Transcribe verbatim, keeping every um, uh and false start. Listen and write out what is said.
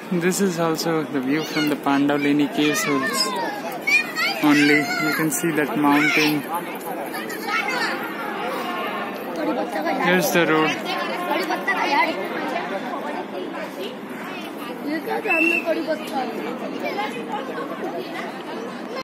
This is also the view from the Pandavleni Caves. Only you can see that mountain. Here's the road.